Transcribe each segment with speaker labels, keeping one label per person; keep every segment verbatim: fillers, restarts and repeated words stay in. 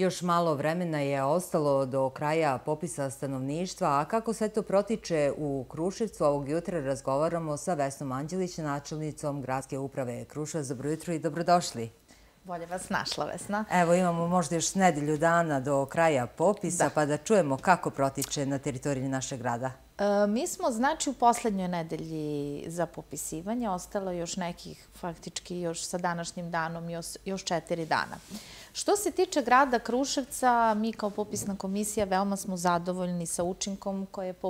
Speaker 1: Još malo vremena je ostalo do kraja popisa stanovništva, a kako sve to protiče u Kruševcu, ovog jutra razgovaramo sa Vesnom Anđelić, načelnicom Gradske uprave Kruševac. Dobro jutro i dobrodošli.
Speaker 2: Bolje vas našla, Vesna.
Speaker 1: Evo, imamo možda još nedelju dana do kraja popisa, pa da čujemo kako protiče na teritoriji našeg grada.
Speaker 2: Mi smo, znači, u poslednjoj nedelji za popisivanje. Ostalo još nekih, faktički, još sa današnjim danom, još četiri dana. Što se tiče grada Kruševca, mi kao popisna komisija veoma smo zadovoljni sa učinkom koje je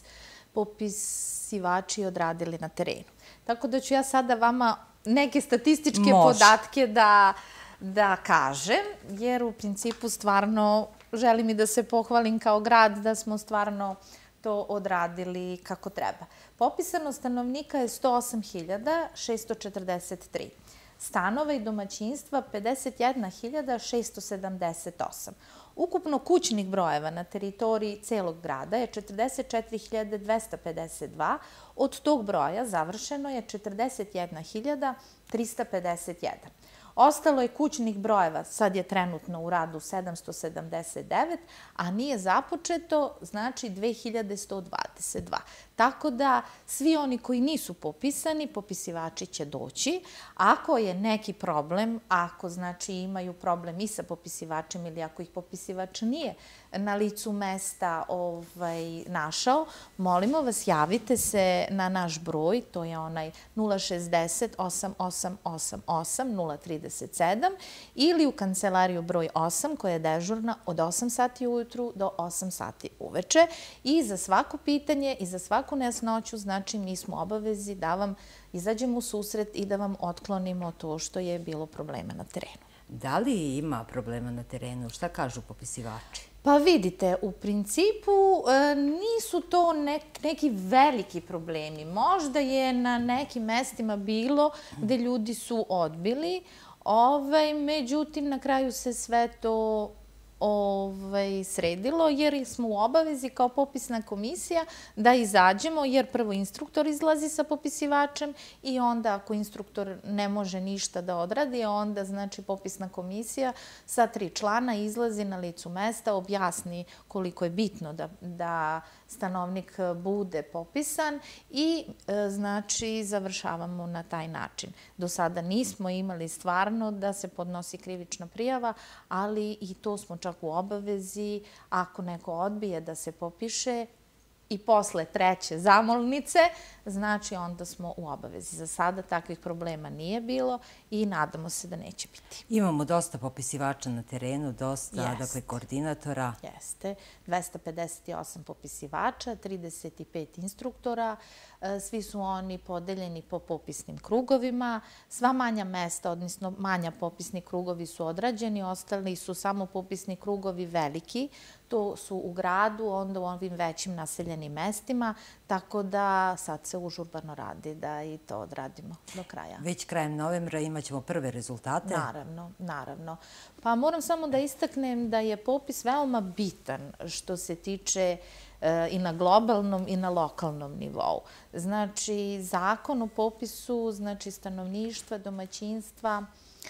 Speaker 2: popisivači odradili na terenu. Tako da ću ja sada vama neke statističke podatke da kažem, jer u principu stvarno želim i da se pohvalim kao grad da smo stvarno to odradili kako treba. Popisano stanovnika je sto osam hiljada šesto četrdeset tri. Stanova i domaćinstva pedeset jedna hiljada šesto sedamdeset osam. Ukupno kućnih brojeva na teritoriji celog grada je četrdeset četiri hiljade dvesta pedeset dva. Od tog broja završeno je četrdeset jedna hiljada trista pedeset jedan. Ostalo je kućnih brojeva, sad je trenutno u radu sedamsto sedamdeset devet, a nije započeto, znači dve hiljade sto dvadeset dva. Tako da svi oni koji nisu popisani, popisivači će doći. Ako je neki problem, ako znači imaju problem i sa popisivačem ili ako ih popisivač nije na licu mesta našao, molimo vas, javite se na naš broj, to je onaj nula šezdeset osam osam osam osam nula trideset sedam ili u kancelariju broj osam koja je dežurna od osam sati ujutru do osam sati uveče. I za svako pitanje i za svaku nejasnoću, znači mi smo obavezi da vam izađemo u susret i da vam otklonimo to što je bilo problema na terenu.
Speaker 1: Da li ima problema na terenu? Šta kažu popisivači?
Speaker 2: Pa vidite, u principu nisu to neki veliki problemi. Možda je na nekim mestima bilo gde ljudi su odbili, međutim na kraju se sve to sredilo jer smo u obavezi kao popisna komisija da izađemo, jer prvo instruktor izlazi sa popisivačem i onda ako instruktor ne može ništa da odradi, onda znači popisna komisija sa tri člana izlazi na licu mesta, objasni koliko je bitno da stanovnik bude popisan i znači završavamo na taj način. Do sada nismo imali stvarno da se podnosi krivična prijava, ali i to smo čak u obavezi, ako neko odbije da se popiše i posle treće zamolnice, znači onda smo u obavezi. Za sada takvih problema nije bilo i nadamo se da neće biti.
Speaker 1: Imamo dosta popisivača na terenu, dosta koordinatora.
Speaker 2: Jeste. dvesta pedeset osam popisivača, trideset pet instruktora. Svi su oni podeljeni po popisnim krugovima. Sva manja mesta, odnosno manja popisni krugovi su odrađeni, ostali su samo popisni krugovi veliki. To su u gradu, onda u ovim većim naseljenim mestima, tako da sad se užurbano radi da i to odradimo do kraja.
Speaker 1: Već krajem novembra imat ćemo prve rezultate?
Speaker 2: Naravno, naravno. Pa moram samo da istaknem da je popis veoma bitan što se tiče i na globalnom i na lokalnom nivou. Znači, zakon o popisu, znači stanovništva, domaćinstva,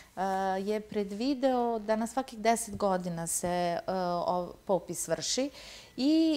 Speaker 2: je predvideo da na svakih deset godina se popis vrši i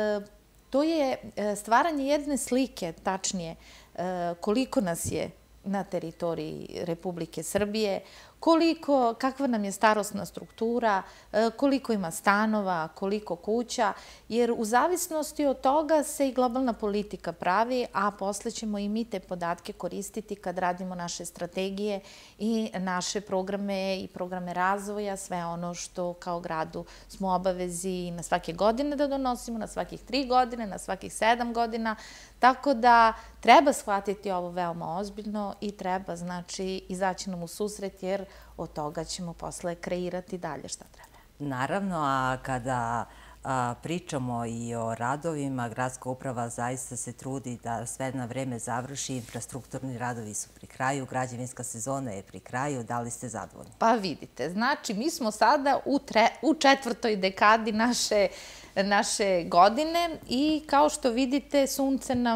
Speaker 2: to je stvaranje jedne slike, tačnije, koliko nas je na teritoriji Republike Srbije, koliko, kakva nam je starosna struktura, koliko ima stanova, koliko kuća, jer u zavisnosti od toga se i globalna politika pravi, a posle ćemo i mi te podatke koristiti kad radimo naše strategije i naše programe i programe razvoja, sve ono što kao gradu smo obavezi na svake godine da donosimo, na svakih tri godine, na svakih sedam godina, tako da treba shvatiti ovo veoma ozbiljno i treba, znači, izaći nam u susret, jer od toga ćemo posle kreirati dalje šta treba.
Speaker 1: Naravno, a kada pričamo i o radovima, Gradska uprava zaista se trudi da sve na vreme završi, infrastrukturni radovi su pri kraju, građevinska sezona je pri kraju. Da li ste zadovoljni?
Speaker 2: Pa vidite, znači mi smo sada u četvrtoj dekadi naše godine i kao što vidite sunce nam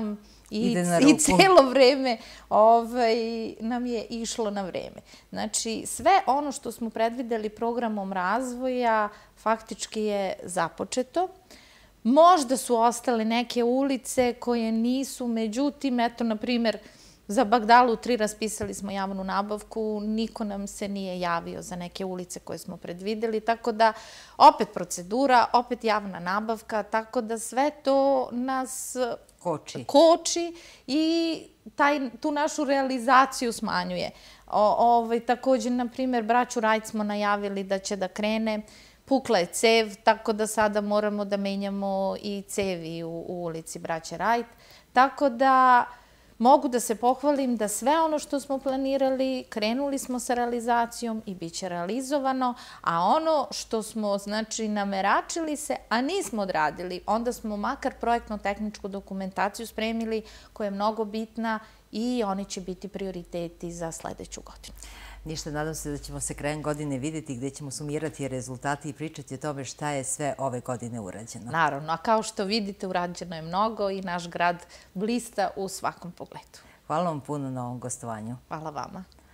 Speaker 2: I celo vreme nam je išlo na vreme. Znači, sve ono što smo predvideli programom razvoja faktički je započeto. Možda su ostale neke ulice koje nisu, međutim, eto, na primjer, za Bagdalu tri raspisali smo javnu nabavku, niko nam se nije javio za neke ulice koje smo predvideli, tako da opet procedura, opet javna nabavka, tako da sve to nas koči i tu našu realizaciju smanjuje. Također, na primjer, braću Rajt smo najavili da će da krene, pukla je cev, tako da sada moramo da menjamo i cevi u ulici braće Rajt, tako da mogu da se pohvalim da sve ono što smo planirali, krenuli smo sa realizacijom i bit će realizovano, a ono što smo, znači, nameračili se, a nismo odradili, onda smo makar projektno-tehničku dokumentaciju spremili koja je mnogo bitna i oni će biti prioriteti za sledeću godinu.
Speaker 1: Ništa, nadam se da ćemo se krajem godine vidjeti gdje ćemo sumirati rezultati i pričati o tome šta je sve ove godine urađeno.
Speaker 2: Naravno, a kao što vidite, urađeno je mnogo i naš grad blista u svakom pogledu.
Speaker 1: Hvala vam puno na ovom gostovanju.
Speaker 2: Hvala vama.